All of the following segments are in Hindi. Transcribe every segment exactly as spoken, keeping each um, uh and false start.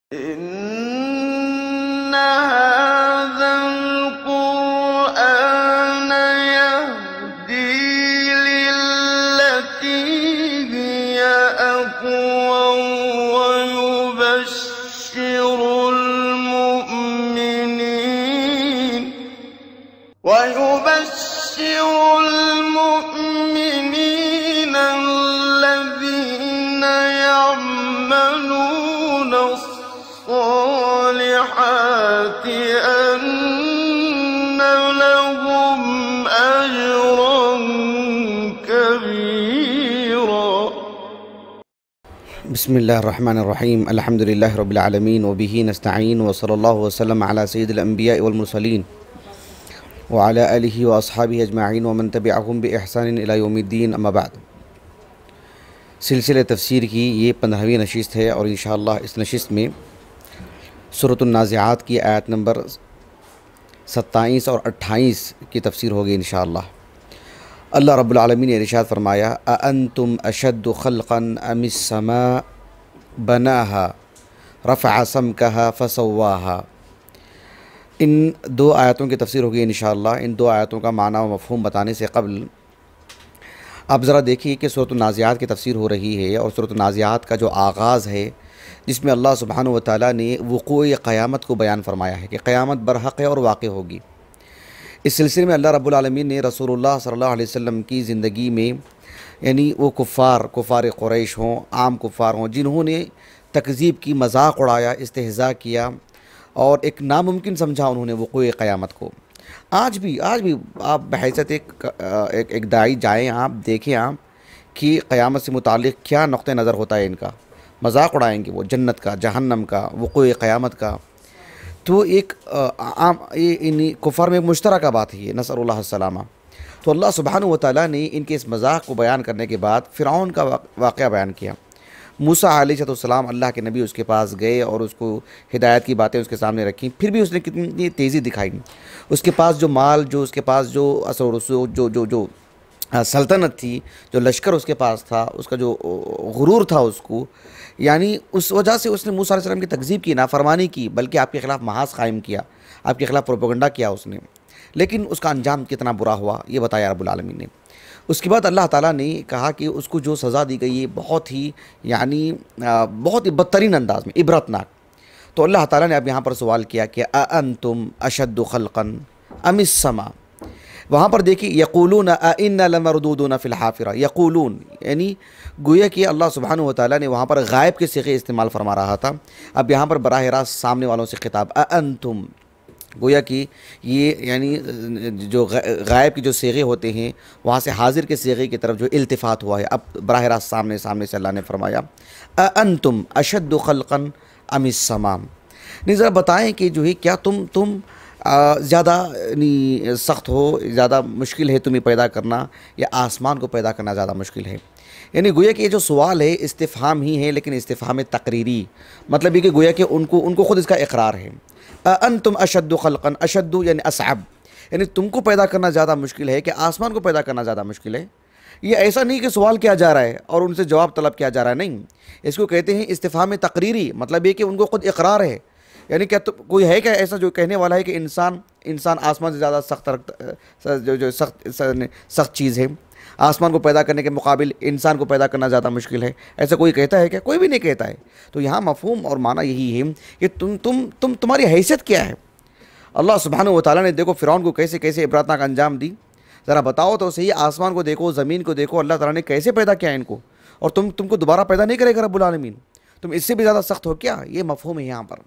إن هذا القرآن يهدي للتي هي أقوم ويبشر المؤمنين ويبشر المؤمنين الذين يعملون الصالحات أن لهم أجرا كبيرا. بسم الله الرحمن الرحيم. الحمد لله رب العالمين وبه नस्तईन वसल्लल्लाहु वसल्लम अला सय्यिदिल अंबिया वल मुरसलीन व अला आलिहि व अस्हाबिहि अजमाइन व मन तबिअहुम बि इहसान इला यौमिद्दीन अम्मा बाद। सिलसिले तफसीर की ये पंद्रहवीं नशिस्त है और इंशाअल्लाह इस नशिस्त में सूरतुन नाज़िआत की आयत नंबर सत्ताईस और अट्ठाईस की तफसीर होगी इंशाअल्लाह। अल्लाह रब्बुल आलमीन ने इरशाद फरमाया, अअंतुम अशद्दु खल्क़न अमिस समा बनाहा रफ़अ समकहा फसव्वाहा। इन दो आयतों की तफसीर होगी इंशाअल्लाह। इन दो आयतों का माना व मफ़हूम बताने से क़ब्ल आप ज़रा देखिए कि सूरतुन नाज़िआत की तफसीर हो रही है और सूरतुन नाज़िआत का जो आगाज़ है जिसमें अल्लाह सुब्हानहु व तआला ने वक़ूअ क़यामत को बयान फरमाया है कि क़यामत बरहक़ है और वाक़ होगी। इस सिलसिले में अल्लाह रब्बुल आलमीन ने रसूलुल्लाह सल्लल्लाहु अलैहि वसल्लम की ज़िंदगी में यानी वो कुफ़ार कुफ़ार क़ुरैश हों, आम कुफ़ार हों, जिन्होंने तकज़ीब की, मज़ाक उड़ाया, इस्तेहज़ा किया और एक नामुमकिन समझा उन्होंने वक़ूअ क़यामत को। आज भी आज भी आप बहैसियत एक एक, एक दाई जाएँ, आप देखें आप कि क़यामत से मुताल्लिक़ क्या नुक़्ते नज़र होता है इनका। मज़ाक उड़ाएंगे वो जन्नत का, जहन्नम का, वक़ूअ क़यामत का। तो एक आम ये इन कुफ़ार में एक मुश्तरका बात है ये, नसअलुल्लाह अस्सलामा। तो अल्लाह सुब्हानहु व तआला ने इनके इस मज़ाक को बयान करने के बाद फ़िरऔन का वाक़या बयान किया। मूसा अलैहिस्सलाम अल्लाह के नबी उसके पास गए और उसको हिदायत की बातें उसके सामने रखी, फिर भी उसने कितनी तेज़ी दिखाई। उसके पास जो माल, जो उसके पास जो असर रसूख, जो जो जो सल्तनत थी, जो लश्कर उसके पास था, उसका जो गुरूर था उसको, यानी उस वजह से उसने मूसा अलैहिस्सलाम की तकज़ीब की, नाफरमानी की, बल्कि आपके ख़िलाफ़ महाज कायम किया, आपके ख़िलाफ़ प्रोपेगेंडा किया उसने। लेकिन उसका अंजाम कितना बुरा हुआ ये बताया रब्बुल आलमीन ने। उसके बाद अल्लाह ताला ने कहा कि उसको जो सज़ा दी गई है बहुत ही यानी बहुत ही बदतरीन अंदाज़ में, इबरतनाक। तो अल्लाह ताला ने अब यहाँ पर सवाल किया कि अअंतुम अशद्दु खल्क़न अमिस समा। वहाँ पर देखिए, यक़ूलून अइन्ना लमरदूदून फ़िल हाफ़िरा। यक़ूलून यानी गोया कि अल्लाह सुब्हानहु व तआला ने वहाँ पर गायब के सिगे इस्तेमाल फरमा रहा था। अब यहाँ पर बराह रास्त सामने वालों से खिताब, अअंतुम, गोया कि ये यानी जो गायब के जो सिगे होते हैं वहाँ से हाजिर के सिगे की तरफ जो इल्तिफ़ात हुआ है। अब बराह रास्त सामने सामने से अल्लाह ने फरमाया, अअंतुम अशद्दु खल्क़न अमिस समा। नहीं, ज़रा बताएँ कि जो है क्या तुम तुम ज़्यादा सख्त हो, ज़्यादा मुश्किल है तुम्हें पैदा करना या आसमान को पैदा करना ज़्यादा मुश्किल है। यानी गोया कि ये जो सवाल है इस्तिफ़हाम ही है, लेकिन इस्तिफ़हाम तक़रीरी, मतलब ये कि गोया कि उनको उनको ख़ुद इसका इक़रार है। अअंतुम अशद्दु खल्क़न, अशद्दु यानी असअब, यानी तुमको पैदा करना ज़्यादा मुश्किल है कि आसमान को पैदा करना ज़्यादा मुश्किल है। ये ऐसा नहीं कि सवाल किया जा रहा है और उनसे जवाब तलब किया जा रहा है, नहीं, इसको कहते हैं इस्तिफ़हाम तक़रीरी। मतलब ये कि उनको ख़ुद इक़रार है। यानी क्या तो कोई है क्या ऐसा जो कहने वाला है कि इंसान इंसान आसमान से ज़्यादा सख्त जो जो सख्त सख्त चीज़ है, आसमान को पैदा करने के मुकाबिल इंसान को पैदा करना ज़्यादा मुश्किल है, ऐसा कोई कहता है क्या? कोई भी नहीं कहता है। तो यहाँ मफ़हूम और माना यही है कि तुम तुम तुम तुम्हारी हैसियत क्या है। अल्लाह सुब्हानहु व तआला ने देखो फ़िरऔन को कैसे कैसे इबरतनाक अंजाम दी। ज़रा बताओ तो सही, आसमान को देखो, ज़मीन को देखो, अल्लाह ताला ने कैसे पैदा किया इनको, और तुम तुमको दोबारा पैदा नहीं करेगा रब्बुल आलमीन? तुम इससे भी ज़्यादा सख्त हो क्या? ये मफ़हूम है यहाँ पर।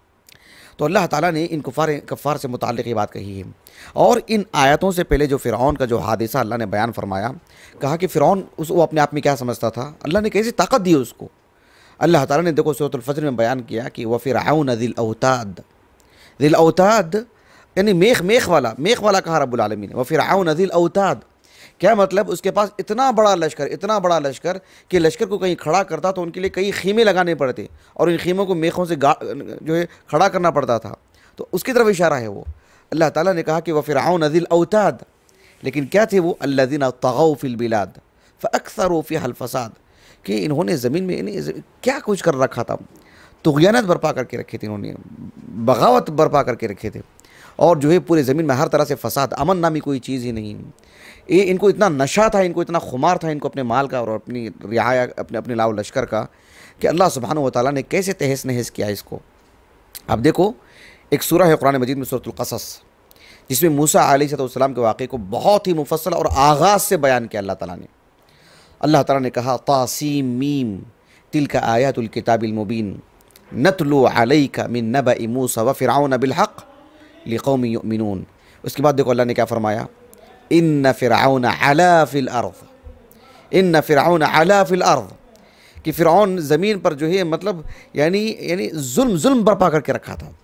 तो अल्लाह ताला ने इन कुफ़ार कफ़ार से मुताल्लिक़ ये बात कही है। और इन आयतों से पहले जो फ़िरऔन का जो हादिसा अल्लाह ने बयान फरमाया, कहा कि फ़िरऔन उस वो अपने आप में क्या समझता था, अल्लाह ने कैसी ताकत दी उसको। अल्लाह ताला ने देखो सूरतुल फ़ज्र में बयान किया कि व फ़िरऔन ज़िल औताद। ज़िल औताद यानी मेख मेख वाला, मेख वाला कहा रब्बुल आलमीन ने, व फ़िरऔन ज़िल औताद। क्या मतलब? उसके पास इतना बड़ा लश्कर, इतना बड़ा लश्कर कि लश्कर को कहीं खड़ा करता तो उनके लिए कई खीमे लगाने पड़ते और इन खीमों को मेखों से गा जो है खड़ा करना पड़ता था। तो उसकी तरफ इशारा है वो। अल्लाह ताला ने कहा कि वह फ़िरऔन ज़िल औताद, लेकिन क्या थे वो? अल्लज़ीना तग़ौ फ़िल बिलाद फ़अक्सरू फ़ीहा अल फ़साद, कि इन्होंने ज़मीन में क्या कुछ कर रखा था। तुग़यानत बर्पा करके रखे थे, इन्होंने बगावत बर्पा करके रखे थे, और जो है पूरे ज़मीन में हर तरह से फ़साद, अमन नामी कोई चीज़ ही नहीं। ये इनको इतना नशा था, इनको इतना खुमार था इनको अपने माल का और अपनी रियाया अपने अपने लाव लश्कर का, कि अल्लाह सुब्हानहू व तआला ने कैसे तहस नहस किया इसको। अब देखो, एक सूरह है कुरान मजीद में, सूरतुल क़सस, जिसमें मूसा अलैहिस्सलाम के वाक़े को बहुत ही मुफस्सल और आगाज़ से बयान किया अल्लाह ताला ने। अल्लाह ताला ने कहा, तासीम मीम तिलका आयातुल किताबिल मुबीन नतलु अलैका मिन नबइ मूसा व फ़िरऔन बिल हक़ लिक़ौमिन युमिनून। उसके बाद देखो अल्लाह ने क्या फरमाया, इन्न फ़िरऔन अला फ़िल अर्ज़, इन्न फ़िरऔन अला फ़िल अर्ज़, कि फ़िरऔन ज़मीन पर जो है मतलब यानी यानी जुल्म जुल्म बर्पा करके रखा था,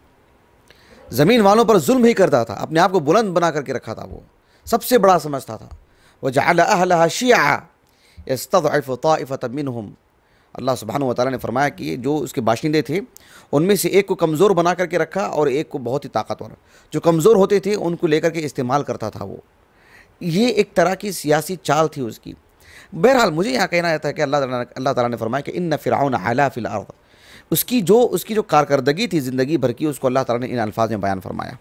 ज़मीन वालों पर जुल्म ही करता था, अपने आप को बुलंद बना करके रखा था, वो सबसे बड़ा समझता था। वजअल अहलहा शियअ यस्तज़इफ़ु ताइफ़तम मिनहुम, अल्लाह सुब्हानहू व तआला ने फरमाया कि जो उसके बाशिंदे थे उनमें से एक को कमज़ोर बना करके रखा और एक को बहुत ही ताकतवर, जो कमज़ोर होते थे उनको लेकर के इस्तेमाल करता था वो। ये एक तरह की सियासी चाल थी उसकी। बहरहाल मुझे यहाँ कहना था कि अल्लाह अल्लाह ताला ने फरमाया कि इन्न फ़िरऔन अला फ़िल अर्ज़, उसकी जो उसकी जो कारकर्दगी थी ज़िंदगी भर की, उसको अल्लाह ताला ने इन अल्फाज में बयान फरमाया।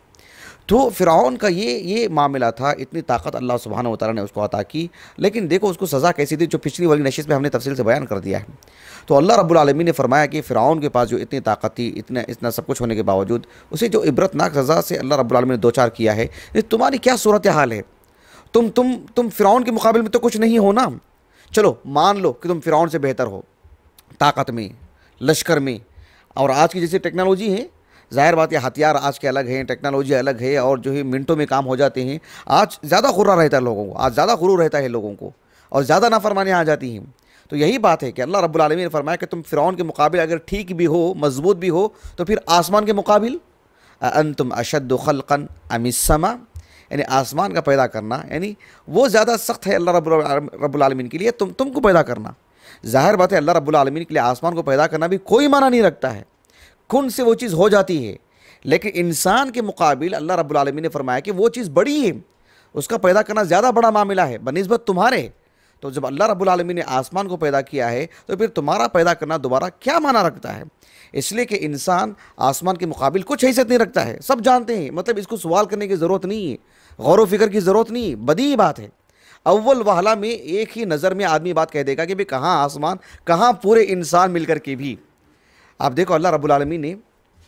तो फ़िरऔन का ये ये मामला था, इतनी ताकत अल्लाह सुब्हानहू व तआला ने उसको अता की, लेकिन देखो उसको सज़ा कैसी थी, जो पिछली वाली नशिस्त में हमने तफसील से बयान कर दिया है। तो अल्लाह रब्बुल आलमीन ने फरमाया कि फ़िरऔन के पास जो इतनी ताकत थी, इतने इतना सब कुछ होने के बावजूद उसे जो इबरतनाक सज़ा से अल्लाह रब्बुल आलमीन ने दो चार किया है। ये तुम्हारी क्या सूरत हाल है, तुम तुम तुम फ़िरऔन के मुकाबले में तो कुछ नहीं हो ना। चलो मान लो कि तुम फ़िरऔन से बेहतर हो ताकत में, लश्कर में, और आज की जैसे टेक्नोलॉजी है, ज़ाहिर बात है हथियार आज के अलग हैं, टेक्नोलॉजी अलग है, और जो है मिनटों में काम हो जाते हैं। आज ज़्यादा गुर्रा रहता है लोगों को, आज ज़्यादा गुरूर रहता है लोगों को, और ज़्यादा नाफरमानियाँ आ जाती हैं। तो यही बात है कि अल्लाह रब्बुल आलमीन ने फरमाया कि तुम फ़िरऔन के मुकाबले अगर ठीक भी हो, मजबूत भी हो, तो फिर आसमान के मुकाबिल अअंतुम अशद्दु खल्क़न अमिस समा, यानी आसमान का पैदा करना यानी वो ज़्यादा सख्त है अल्लाह रब्बुल आलमीन के लिए तुम तुमको पैदा करना। ज़ाहिर बात है अल्लाह रब्बुल आलमीन के लिए आसमान को पैदा करना भी कोई माना नहीं रखता है, कुन से वो चीज़ हो जाती है। लेकिन इंसान के मुकाबिल अल्लाह रब्बुल आलमीन ने फरमाया कि वो चीज़ बड़ी है, उसका पैदा करना ज़्यादा बड़ा मामला है बनिस्बत तुम्हारे। तो जब अल्लाह रब्बुल आलमीन ने आसमान को पैदा किया है तो फिर तुम्हारा पैदा करना दोबारा क्या माना रखता है। इसलिए कि इंसान आसमान के मुकाबिल कुछ हैसियत नहीं रखता है, सब जानते हैं, मतलब इसको सवाल करने की ज़रूरत नहीं है, गौर व फिक्र की ज़रूरत नहीं है, बदी बात है। अव्वल वहला में एक ही नज़र में आदमी बात कह देगा कि भाई कहाँ आसमान, कहाँ पूरे इंसान मिलकर के भी। आप देखो अल्लाह रब्बुल आलमीन ने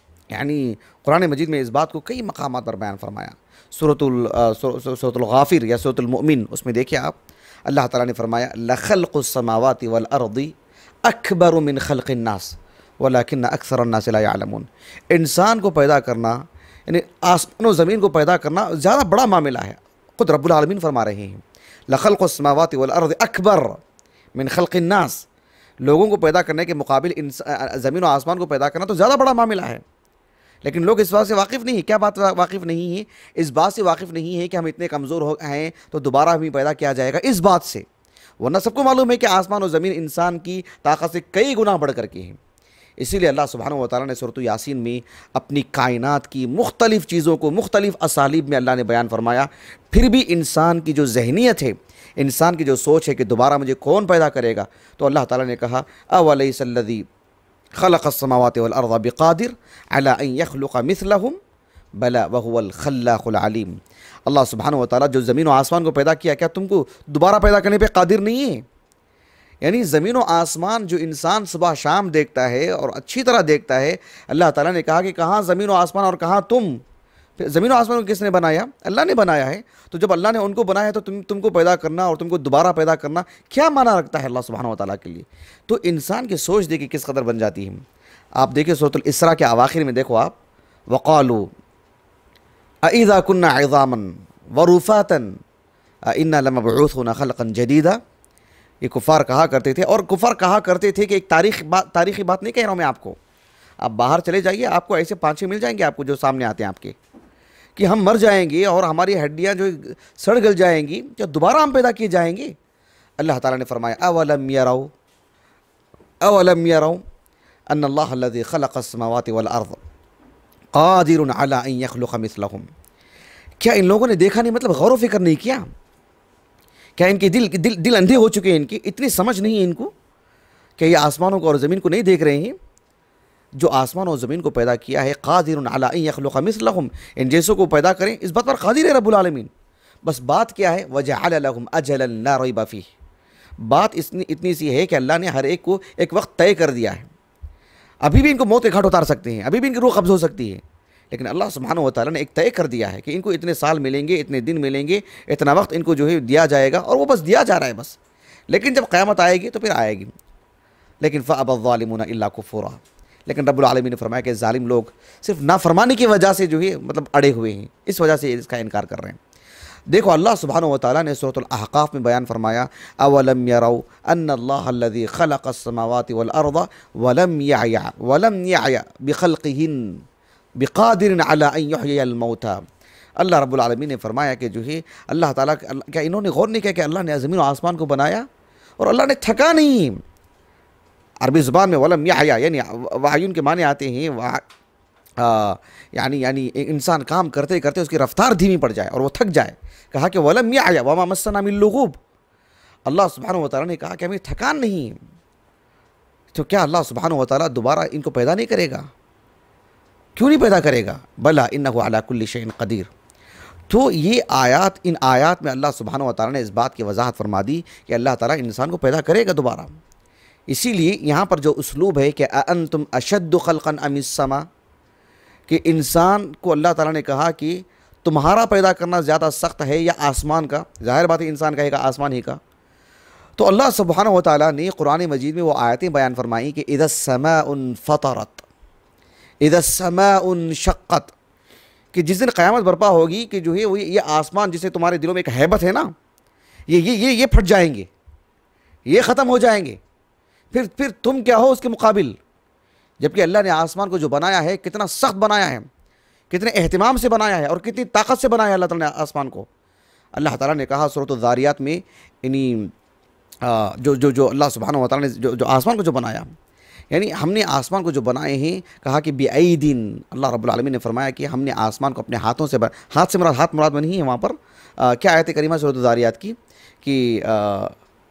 यानी कुरान मजीद में इस बात को कई मकामात पर बयान फरमाया। सूरतुल सूरतुल गाफिर या सूरतुल मुमिन, उसमें देखिए आप, अल्लाह ताला ने फरमाया लखल्क़ुस समावाति वल अर्दी अकबर मिन खल्क़िन नास वलाकिन्न अक्सरन नास ला यअलमून। इंसान को पैदा करना यानी आसमान और ज़मीन को पैदा करना ज़्यादा बड़ा मामला है। खुद रब्बुल आलमीन फरमा रहे हैं लखल्क़ुस समावाति वल अर्दी अकबर मिन खल्क़िन नास, लोगों को पैदा करने के मुकाबिल ज़मीन और आसमान को पैदा करना तो ज़्यादा बड़ा मामला है। लेकिन लोग इस बात से वाकिफ़ नहीं है। क्या बात वाकिफ़ नहीं है? इस बात से वाकिफ़ नहीं है कि हम इतने कमज़ोर हो हैं तो दोबारा हमें पैदा किया जाएगा, इस बात से। वरना सबको मालूम है कि आसमान और ज़मीन इंसान की ताकत से कई गुना बढ़ कर के हैं। इसीलिए अल्लाह सुब्हानहू व तआला ने सूरत यासीन में अपनी कायनात की मुख्तलिफ़ चीज़ों को मुख्तलिफ़ असालीब में अल्लाह ने बयान फरमाया। फिर भी इंसान की जो जहनीत है, इंसान की जो सोच है कि दोबारा मुझे कौन पैदा करेगा, तो अल्लाह ताला ने कहा अवलैसल्लज़ी खलक़स समावाति वल अर्ज़ बिक़ादिर अला अन यख़्लुक़ मिस्लहुम बला वहुवल खल्लाक़ुल अलीम। अल्लाह सुब्हानहू व तआला जो ज़मीन और आसमान को पैदा किया, क्या तुमको दोबारा पैदा करने पे कादिर नहीं है? यानी ज़मीन और आसमान जो इंसान सुबह शाम देखता है और अच्छी तरह देखता है, अल्लाह ताला ने कहा कि कहाँ ज़मीन और आसमान और कहाँ तुम। ज़मीन और आसमान को किसने बनाया? अल्लाह ने बनाया है। तो जब अल्लाह ने उनको बनाया है तो तुम तुमको पैदा करना और तुमको दोबारा पैदा करना क्या माना रखता है अल्लाह सुब्हानहू व तआला के लिए? तो इंसान की सोच देखिए किस कदर बन जाती है। आप देखिए सूरतुल इसरा के अवाखिर में देखो आप, वक़ालू अइज़ा कुन्ना इज़ामन व रुफ़ातन इन्ना लमबऊसूना ख़ल्क़न जदीदा। ये कुफ़ार कहा करते थे, और कुफ़ार कहा करते थे कि एक तारीख़ बात तारीख़ी बात नहीं कह रहा हूँ मैं आपको, आप बाहर चले जाइए, आपको ऐसे पाँच छः मिल जाएंगे आपको जो सामने आते हैं आपके, कि हम मर जाएंगे और हमारी हड्डियाँ जो सड़ गल जाएंगी, क्या दोबारा हम पैदा किए जाएंगे? अल्लाह ताला ने फरमाया अवलम यरौ अवलम यरौ अन्नल्लाह अल्लज़ी खलक़स समावाति वल अर्ज़ क़ादिरुन अला अन यख़्लुक़ मिस्लहुम। क्या इन लोगों ने देखा नहीं, मतलब गौर व फिक्र नहीं किया? क्या इनके दिल दिल दिल अंधे हो चुके हैं? इनकी इतनी समझ नहीं है इनको? क्या ये आसमानों को और ज़मीन को नहीं देख रहे हैं? जो आसमान और ज़मीन को पैदा किया है, क़ादिरुन अला अन यख़्लुक़ मिस्लहुम, इन जैसों को पैदा करें, इस बात पर क़ादिर है रब्बुल आलमीन। बस बात क्या है, वजअल लहुम अजलन ला रैब फ़ीह, बात इतनी इतनी सी है कि अल्लाह ने हर एक को एक वक्त तय कर दिया है। अभी भी इनको मौत के घाट उतार सकते हैं, अभी भी इनकी रूह कब्ज़ हो सकती है, लेकिन अल्लाह सुब्हानहू व तआला ने एक तय कर दिया है कि इनको इतने साल मिलेंगे, इतने दिन मिलेंगे, इतना वक्त इनको जो है दिया जाएगा, और वो बस दिया जा रहा है बस। लेकिन जब क़यामत आएगी तो फिर आएगी। लेकिन फ़अबज़्ज़ालिमून इल्ला कुफ़ूरा, लेकिन रब्बुल आलमीन ने फरमाया कि ज़ालिम लोग सिर्फ नाफरमानी की वजह से जो है मतलब अड़े हुए हैं, इस वजह से इसका इनकार कर रहे हैं। देखो अल्लाह सुब्हानहू व तआला ने सूरतुल अहक़ाफ़ में बयान फरमाया, अवलम यरौ अन्नल्लाह अल्लज़ी ख़लक़स समावाति वल अर्ज़ वलम यअय वलम यअय बिख़ल्क़िहिन बिक़ादिरिन अला अन युहयियल मौता। अल्लाह रब्बुल आलमीन ने फरमाया कि जो है अल्लाह ताला, क्या इन्होंने गौर नहीं किया कि अल्लाह ने ज़मीन और आसमान को बनाया और अल्लाह ने थका नहीं। अरबी ज़ुबान में वलम यअय यानी वायुन के माने आते हैं वा यानी यानी इंसान काम करते करते उसकी रफ्तार धीमी पड़ जाए और वो थक जाए। कहा कि वलम यअय वमा मस्सना मिन लुग़ूब, अल्लाह सुब्हानहू व तआला ने कहा कि हमें थकान नहीं। तो क्या अल्लाह सुब्हानहू व तआला दोबारा इनको पैदा नहीं करेगा? क्यों नहीं पैदा करेगा? बला इन्नहु अला कुल्लि शैइन क़दीर। तो ये आयात, इन आयात में अल्लाह सुब्हानहू व तआला ने इस बात की वजाहत फरमा दी कि अल्लाह ताला इंसान को पैदा करेगा दोबारा। इसीलिए यहाँ पर जो उसलूब है कि अअंतुम अशद्दु ख़ल्क़न अमिस समा, कि इंसान को अल्लाह ताला ने कहा कि तुम्हारा पैदा करना ज़्यादा सख्त है या आसमान का। ज़ाहिर बात है इंसान कहेगा आसमान ही का। तो अल्लाह सुब्हानहू व तआला ने कुरान मजीद में वो आयतें बयान फरमाई कि इज़ा समाउन फ़तरत, इज़ा समाउन शक़्क़त, कि जिस दिन क़यामत बर्पा होगी कि जो है वो ये आसमान जिसे तुम्हारे दिलों में एक हैबत है ना, ये ये ये ये फट जाएंगे, ये ख़त्म हो जाएंगे, फिर फिर तुम क्या हो उसके मुकाबिल। जबकि अल्लाह ने आसमान को जो बनाया है कितना सख्त बनाया है, कितने एहतिमाम से बनाया है और कितनी ताकत से बनाया है अल्लाह ताला ने आसमान को। अल्लाह ताला ने कहा सूरत ज़ारियात में, इन्हीं जो जो जो अल्लाह सुब्हानहू व तआला ने जो जो आसमान को जो बनाया, यानी हमने आसमान को जो बनाए हैं, कहा कि बिअयदिन, अल्लाह रब्बुल आलमीन ने फरमाया कि हमने आसमान को अपने हाथों से, हाथ से मुराद हाथ मुराद नहीं है वहाँ पर। आ, क्या आयत करीमा सूरत ज़ारियात की कि आ,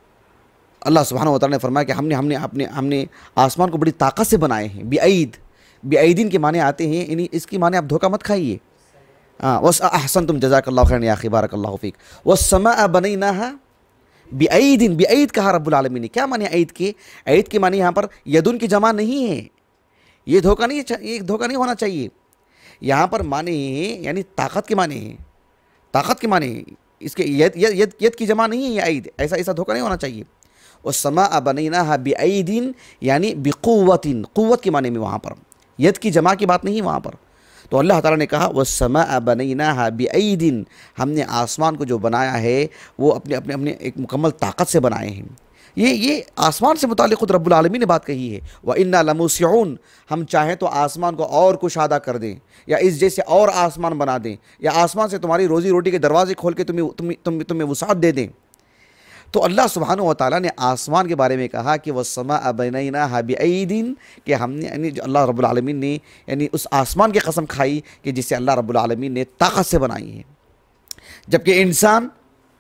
अल्लाह सुब्हानहू व तआला ने फरमाया कि हमने हमने अपने हमने आसमान को बड़ी ताकत से बनाए हैं। बिअयद, बिअयदिन के माने आते हैं, यानी इसकी माने आप धोखा मत खाइए। हाँ, वस अहसनतुम जज़ाकल्लाहु खैरन या अख़ी बारकल्लाहु फ़ीक। वस्समाअ बनैनाहा बिअयदिन, बिअयद कहा रब्बुल आलमीन ने। क्या माने अयद के? अयद के माने यहाँ पर यदुन की जमा नहीं है, ये धोखा नहीं, ये धोखा नहीं होना चाहिए। यहाँ पर माने हैं यानी ताकत के माने हैं, ताकत के माने हैं, इसके यद यद यद की जमा नहीं है ये अयद, ऐसा ऐसा धोखा नहीं होना चाहिए। वस्समाअ बनैनाहा बिअयदिन यानी बिक़ुव्वतिन, क़ुव्वत के माने में वहाँ पर, यद की जमा की बात नहीं वहाँ पर। तो अल्लाह ताला ने कहा वस्समाअ बनैनाहा बिअयदिन, हमने आसमान को जो बनाया है वो अपने अपने अपने एक मुकम्मल ताकत से बनाए हैं। ये ये आसमान से मुताल्लिक़ खुद रब्बुल आलमीन ने बात कही है। व इन्ना लमूसिऊन, हम चाहें तो आसमान को और कुशादा कर दें या इस जैसे और आसमान बना दें, या आसमान से तुम्हारी रोज़ी रोटी के दरवाजे खोल के तुम्हें तुम्हें तुम्हें तुम्हें वसाअत दे दें। तो अल्लाह सुब्हानहू व तआला ने आसमान के बारे में कहा कि वस्समाअ बनैनाहा बिअयदिन, कि हमने यानी अल्लाह रब्बुल आलमीन ने यानी उस आसमान की कसम खाई कि जिसे अल्लाह रब्बुल आलमीन ने ताकत से बनाई है। जबकि इंसान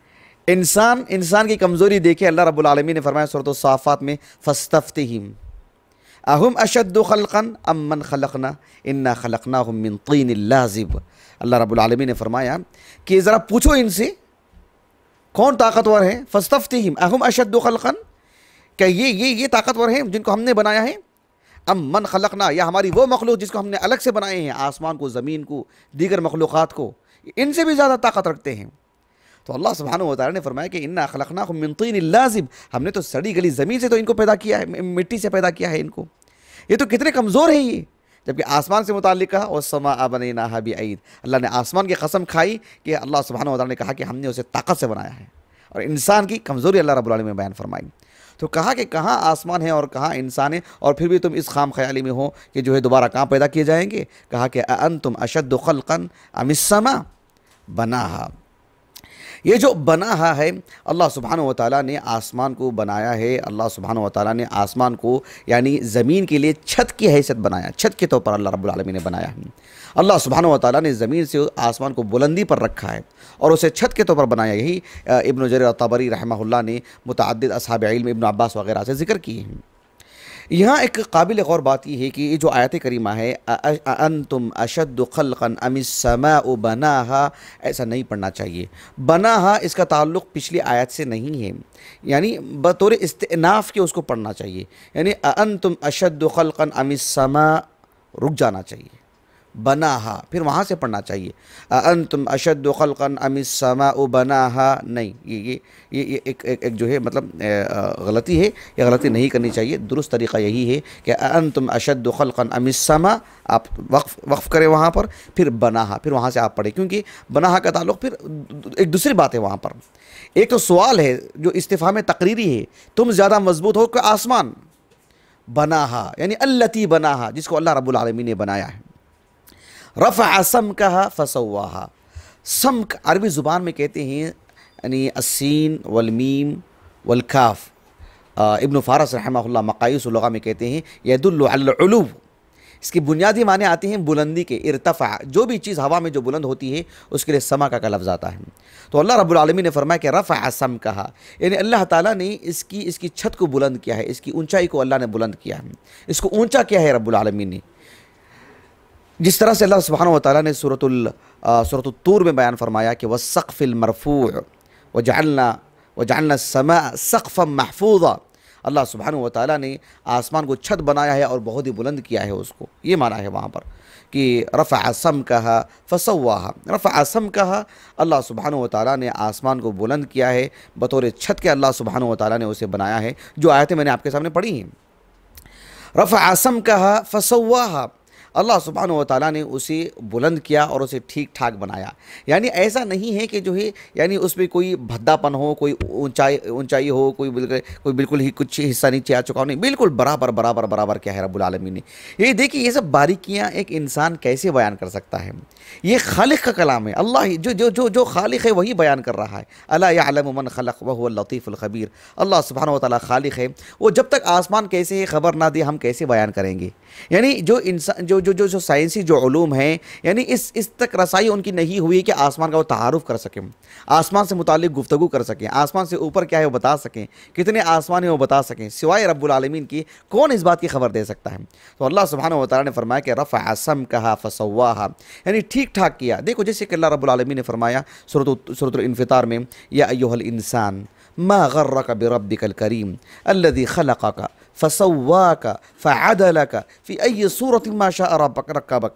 इंसान इंसान की कमज़ोरी देखे अल्लाह रब्बुल आलमीन ने फरमाया सूरत साफ़ात में, फस्तफ्तिहिम अहुम अशद्दु ख़ल्क़न अम्मन ख़लक़ना इन्ना ख़लक़नाहुम मिन तीनिल लाज़िब। अल्लाह रब्बुल आलमीन ने फरमाया कि ज़रा पूछो इनसे कौन ताकतवर है। फस्तफ्तिहिम अहुम अशद्दु ख़ल्क़न, क्या ये ये ये ताकतवर हैं जिनको हमने बनाया है? अम्मन ख़लक़ना, या हमारी वो मखलूक जिसको हमने अलग से बनाए हैं, आसमान को, ज़मीन को, दीगर मखलूक़ात को, इनसे भी ज़्यादा ताकत रखते हैं। तो अल्लाह सुब्हानहू व तआला ने फरमाया कि इन्ना ख़लक़नाहुम मिन तीनिल लाज़िब, हमने तो सड़ी गली ज़मीन से तो इनको पैदा किया है, मिट्टी से पैदा किया है इनको। ये तो कितने कमज़ोर हैं ये। जबकि आसमान से मुताल्लिक़ कहा वस्समाअ बनैनाहा बिअयद, अल्लाह ने आसमान की कसम खाई कि अल्लाह सुब्हानहू व तआला ने कहा कि हमने उसे ताकत से बनाया है, और इंसान की कमज़ोरी अल्लाह रब्बुल आलमीन ने बयान फरमाई। तो कहा कि कहाँ आसमान है और कहाँ इंसान है, और फिर भी तुम इस खाम ख्याली में हो कि जो है दोबारा कहाँ पैदा किए जाएंगे। कहा कि अअंतुम अशद्दु ख़ल्क़न अमिस समा बनाहा, ये जो बना है अल्लाह सुब्हानहू व तआला ने आसमान को बनाया है। अल्लाह सुब्हानहू व तआला ने आसमान को यानी ज़मीन के लिए छत की हैसियत बनाया, छत के तौर पर अल्लाह रब्बुल आलमीन ने बनाया है। अल्लाह सुब्हानहू व तआला ने ज़मीन से आसमान को बुलंदी पर रखा है और उसे छत के तौर पर बनाया। यही इब्न जरीर तबरी रहमहुल्लाह ने मुतअद्दिद असहाब इल्म इब्न अब्बास वगैरह से ज़िक्र किए हैं। यहाँ एक काबिल गौर बात यह है कि ये जो आयत करीमा है, अअंतुम अशद्दु खल्क़न अमिस समाउ बनाहा, ऐसा नहीं पढ़ना चाहिए। बनाहा इसका ताल्लुक़ पिछली आयत से नहीं है, यानी बतौर इस्तिनाफ के उसको पढ़ना चाहिए। यानी अअंतुम अशद्दु खल्क़न अमिस समा, रुक जाना चाहिए, बनाहा फिर वहाँ से पढ़ना चाहिए। अअंतुम अशद्दु खल्क़न अमिस समाउ बनाहा, नहीं, ये ये ये ये एक, एक, एक जो है मतलब गलती है, ये गलती नहीं करनी चाहिए। दुरुस्त तरीक़ा यही है कि अअंतुम अशद्दु खल्क़न अमिस समा, आप वक्फ़ वक्फ़ करें वहाँ पर, फिर बनाहा, फिर वहाँ से आप पढ़ें, क्योंकि बनाहा का ताल्लुक़ फिर एक दूसरी बात है वहाँ पर। एक तो सवाल है जो इस्तिफ़हाम तक़रीरी है, तुम ज़्यादा मजबूत हो कि आसमान। बनाहा यानी अल्लती बनाहा, जिसको अल्लाह रब्बुल आलमीन ने बनाया है। रफ़अ समकहा फसव्वाहा, समक अरबी ज़ुबान में कहते हैं यानी अस्सीन वलमीम वलकाफ। इब्न फ़ारस रहमहुल्लाह मक़ायिस लुग़ा में कहते हैं यदुल्लु अल उलू, इसके बुनियादी माने आते हैं बुलंदी के। इर्तफ़ा, जो भी चीज़ हवा में जो बुलंद होती है उसके लिए समा का लफ्ज़ आता है। तो अल्लाह रब्बुल आलमीन ने फरमाया कि रफ़अ समकहा, यानी अल्लाह ताला ने इसकी इसकी छत को बुलंद किया है, इसकी ऊंचाई को अल्लाह ने बुलंद किया है, इसको ऊंचा किया है रब्बुल आलमीन ने। जिस तरह से अल्लाह सुब्हानहु व तआला ने सूरतुल सूरतुत तूर में बयान फरमाया कि वस्सक़्फ़िल मरफ़ूअ वजअलना वजअलना अस्समाअ सक़्फ़न महफ़ूज़ा, अल्लाह सुब्हानहु व तआला ने आसमान को छत बनाया है और बहुत ही बुलंद किया है उसको। ये माना है वहाँ पर कि रफ़अ समकहा फसव्वाहा, रफ़अ समकहा, अल्लाह सुब्हानहु व तआला ने आसमान को बुलंद किया है, बतौर छत के अल्लाह सुब्हानहु व तआला ने उसे बनाया है। जो आयतें मैंने आपके सामने पढ़ी हैं, रफ़अ समकहा फसव्वाहा, अल्लाह सुब्हानहु व तआला ने उसे बुलंद किया और उसे ठीक ठाक बनाया। यानी ऐसा नहीं है कि जो है यानी उसमें कोई भद्दापन हो, कोई ऊंचाई ऊंचाई हो, कोई बिल्कुल कोई बिल्कुल ही कुछ हिस्सा नीचे आ चुका हो, नहीं, बिल्कुल बराबर बराबर बराबर क्या है रब्बुल आलमीन ने। ये देखिए, ये सब बारीकियाँ एक इंसान कैसे बयान कर सकता है। ये खालिक का कलाम है, अल्लाह ही जो जो जो जो खालिक है वही बयान कर रहा है। अला यअलमु मन खलक़ व हुवल लतीफ़ुल ख़बीर, अल्लाह सुब्हानहु व तआला खालिक है, वो जब तक आसमान कैसे है खबर ना दे हम कैसे बयान करेंगे। यानी जो इंसान जो जो जो जो साइंसी जो उलूम हैं, यानी इस इस तक रसाई उनकी नहीं हुई कि आसमान का वो तारुफ़ कर सकें, आसमान से मुतालिक गुफ्तगू कर सकें, आसमान से ऊपर क्या है वो बता सकें, कितने आसमान है वो बता सकें, सिवाय रब्बुल आलमीन की कौन इस बात की खबर दे सकता है। तो अल्लाह सुब्हानहु व तआला ने फरमाया कि रफ़अ समकहा फसव्वाहा, यानी ठीक ठाक किया। देखो जैसे कि अल्लाह रब्बुल आलमीन ने फरमाया सूरत सूरतुल इन्फ़ितार में, या अय्युहल इंसान मा गर्रका बिरब्बिकल करीम अल्लज़ी खलक़का फसव्वाका फ़अदलका फ़ी अय्यि सूरतिन मा शाअ रब्बक रक्कबक।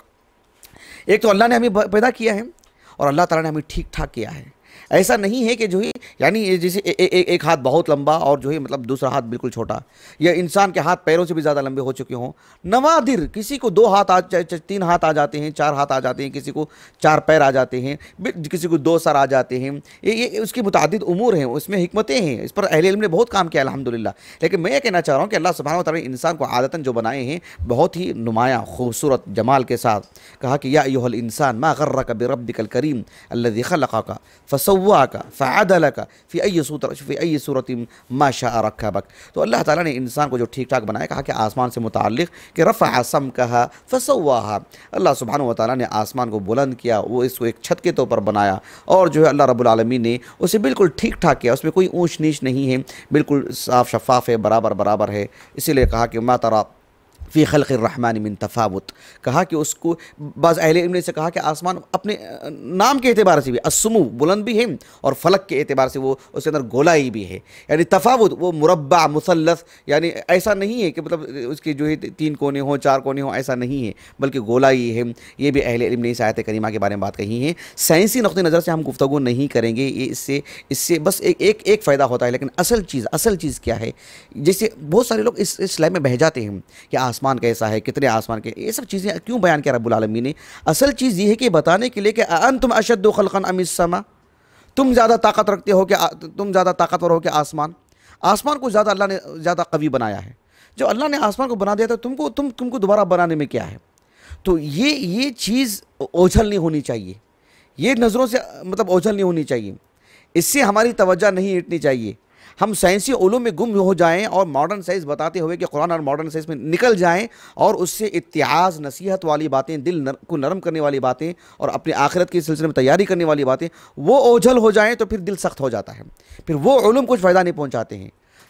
एक तो अल्लाह ने हमें पैदा किया है और अल्लाह ताला ने हमें ठीक ठाक किया है। ऐसा नहीं है कि जो है यानी ये जैसे ए, ए, ए, एक हाथ बहुत लंबा और जो है मतलब दूसरा हाथ बिल्कुल छोटा, या इंसान के हाथ पैरों से भी ज़्यादा लंबे हो चुके हों। नवादिर, किसी को दो हाथ आ तीन हाथ आ जाते हैं, चार हाथ आ जाते हैं, किसी को चार पैर आ जाते हैं, किसी को दो सर आ जाते हैं। ये ये उसकी मुतादिद उमूर हैं, उसमें हिकमतें हैं। इस पर अहले इल्म ने बहुत काम किया अल्हम्दुलिल्लाह। लेकिन मैं ये कहना चाह रहा हूँ कि अल्लाह सुब्हानहु व तआला ने इंसान को आदतन जो बनाए हैं बहुत ही नुमायाँ खूबसूरत जमाल के साथ, कहा कि या अय्युहल इंसान मा गर्रका बिरब्बिकल करीम अल्लज़ी खलक़का फसव्वाका फ़अदलका फ़ी अय्यि सूरतिन फ़ी अय्यि सूरतिन मा शाअ रक्कबक। तो अल्लाह ताला ने इंसान को जो ठीक ठाक बनाया, कहा कि आसमान से मुताल्लिक़ कि रफ़अ समकहा फसव्वाहा, अल्लाह सुब्हानहु व तआला ने आसमान को बुलंद किया, वो इसको एक छत के तौर पर बनाया और जो है अल्लाह रब्बुल आलमीन ने उसे बिल्कुल ठीक ठाक किया। उसमें कोई ऊँच नीच नहीं है, बिल्कुल साफ़ शफ़ाफ़ है, बराबर बराबर है। इसीलिए कहा कि मा तरा फ़ी ख़ल्क़िर रहमानि मिन तफ़ावुत, कहा कि उसको बाज़ अहले इल्म ने से कहा कि आसमान अपने नाम के एतबार से भी अस्सुमू बुलंद भी है और फ़लक के एतबार से वो उसके अंदर गोलाई भी है। यानी तफ़ावुत वो मुरब्बा मुसल्लस, यानी ऐसा नहीं है कि मतलब उसके जो है तीन कोने हों चार कोने हों, ऐसा नहीं है, बल्कि गोलाई है। ये भी अहले इल्म ने इस आयत करीमा के बारे में बात कही है। साइंसी नुक़्ते नज़र से हम गुफ्तगू नहीं करेंगे, ये इससे इससे बस एक एक एक फ़ायदा होता है। लेकिन असल चीज़ असल चीज़ क्या है, जैसे बहुत सारे लोग इस इस लाइन में बह जाते हैं कि आसमान कैसा है, कितने आसमान के, ये सब चीज़ें क्यों बयान किया रब्बुल आलमीन ने। असल चीज़ ये है कि बताने के लिए कि अअंतुम अशद्दु खल्क़न अमिस समा, तुम ज़्यादा ताकत रखते हो कि तुम ज़्यादा ताकतवर हो कि आसमान। आसमान को ज़्यादा अल्लाह ने ज़्यादा कवी बनाया है। जो अल्लाह ने आसमान को बना दिया था, तुमको तुम तुमको दोबारा बनाने में क्या है। तो ये ये चीज़ ओझल नहीं होनी चाहिए, ये नज़रों से मतलब ओझल नहीं होनी चाहिए, इससे हमारी तवज्जो नहीं हटनी चाहिए। हम साइंसी उलूम में गुम हो जाएं और मॉडर्न साइंस बताते हुए कि कुरान और मॉडर्न साइंस में निकल जाएं और उससे इत्तिआज़ नसीहत वाली बातें, दिल नर, को नरम करने वाली बातें और अपनी आखिरत के सिलसिले में तैयारी करने वाली बातें वो ओझल हो जाएं, तो फिर दिल सख्त हो जाता है, फिर वो उलूम कुछ फ़ायदा नहीं पहुंचाते हैं।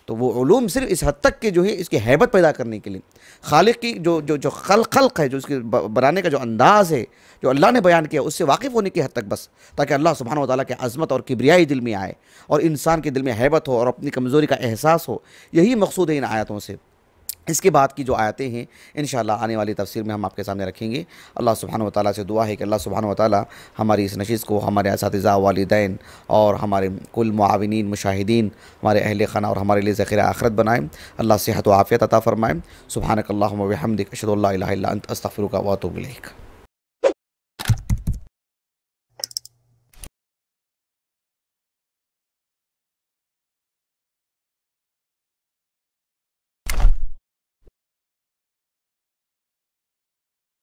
तो वो उलूम सिर्फ इस हद तक के जो है इसकी हैबत पैदा करने के लिए, खालिक की जो जो जो खल खल्क है, जो इसके बनाने का जो अंदाज़ है, जो अल्लाह ने बयान किया, उससे वाकिफ़ होने की हद तक बस, ताकि अल्लाह सुब्हानहू व तआला की अज़मत और किब्रियाई दिल में आए और इंसान के दिल में हैबत हो और अपनी कमज़ोरी का एहसास हो। यही मकसूद है इन आयतों से। इसके बाद की जो आयतें हैं इंशाअल्लाह आने वाली तफसीर में हम आपके सामने रखेंगे। अल्लाह सुब्हानहू व तआला से दुआ है कि अल्लाह सुब्हानहू व तआला हमारी इस नशिस्त को हमारे असातिज़ा, वालिदैन और हमारे कुल मुआविनीन, मुशाहिदीन, हमारे अहले खाना और हमारे लिए ज़ख़ीरा आखिरत बनाएँ। अल्लाह सेहत व आफ़ियत अता फ़रमाएँ। सुब्हानक अल्लाहुम्मा व बिहम्दिक अशहदु अल्ला इलाहा इल्ला अंत अस्तग़फिरुका व अतूबु इलैक।